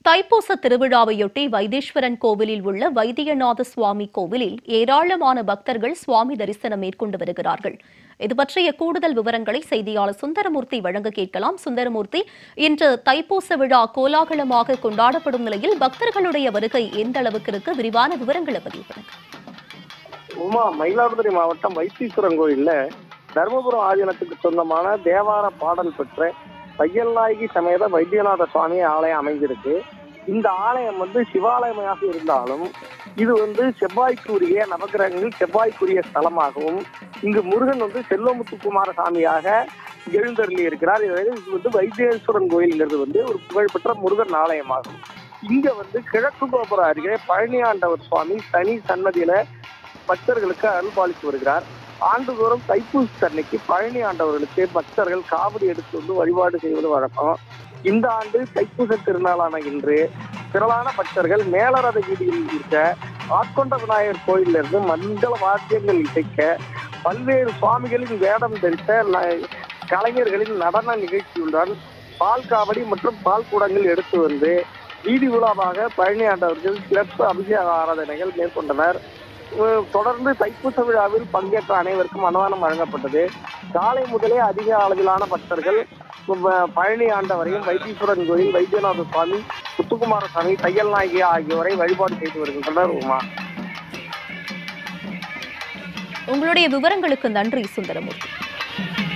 தைப்பூச திருவிழாவையொட்டி வைத்தீஸ்வரன் கோவிலில் உள்ள வைத்தியநாத சுவாமி கோவிலில் ஏராளமான பக்தர்கள் சுவாமி தரிசனம் மேற்கொண்டு வருகிறார்கள். இதுபற்றிய கூடுதல் விவரங்களை செய்தியாளர் சுந்தரமூர்த்தி வழங்க கேட்கலாம். சுந்தரமூர்த்தி, இன்று தைப்பூச விழா கோலாகலமாக கொண்டாடப்படும் நிலையில் பக்தர்களுடைய வருகை எந்த அளவுக்கு இருக்கு? விரிவான விவரங்களை பதிவு பண்ணுங்க. மயிலாடுதுறை மாவட்டம் வைத்தீஸ்வரன் கோயில்ல தர்மபுரம் ஆதீனத்துக்கு சொந்தமான தேவார பாடல் பெற்ற தையல்நாயகி சமேத வைத்தியநாத சுவாமி ஆலயம் அமைஞ்சிருக்கு. இந்த ஆலயம் சிவாலயமாக இருந்தாலும் இது செவ்வாய்க்குரிய நவகிரகங்கள் செவ்வாய்க்குரிய ஸ்தலமாகவும் இங்கு முருகன் செல்வமுத்து குமாரசாமியாக எழுந்தருளி இருக்கிறார். இது வைத்தீஸ்வரன் கோயில்ங்கிறது ஒரு புகழ்பெற்ற முருகன் ஆலயமாகும். இங்க கிழக்கு கோபுரம் அருகே பழனி ஆண்டவர் சுவாமி தனி சன்னதியில பக்தர்களுக்கு அருள்பாலித்து வருகிறார். ஆண்டுதோறும் தைப்பூச அன்னைக்கு பழனி ஆண்டவர்களுக்கு பக்தர்கள் காவடி எடுத்து வழிபாடு செய்வது வழக்கம். இந்த ஆண்டு தைப்பூச திருநாளான இன்று திரளான பக்தர்கள் மேலரத வீதியில் இருக்க ஆட்கொண்ட விநாயகர் கோயிலிருந்து மங்கள வாத்தியங்கள் இசைக்க பல்வேறு சுவாமிகளின் வேடம் தரித்த கலைஞர்களின் நடன நிகழ்ச்சியுடன் பால் காவடி மற்றும் பால் கூடங்கள் எடுத்து வந்து வீதி உலாவாக பழனி ஆண்டவர்கள் சிறப்பு அபிஷேக ஆராதனைகள் மேற்கொண்டனர். தொடர்ந்து தைப்பூச விழாவில் பங்கேற்ற அனைவருக்கும் அன்னதானம் வழங்கப்பட்டது. காலை முதலே அதிக அளவிலான பக்தர்கள் பழனி ஆண்டவரையும் வைத்தீஸ்வரன் கோயில் வைத்தியநாத சுவாமி முத்துக்குமாரசாமி தையல்நாயகி ஆகியோரை வழிபாடு செய்து வருகின்றனர். உங்களுடைய விவரங்களுக்கு நன்றி சுந்தரமூர்த்தி.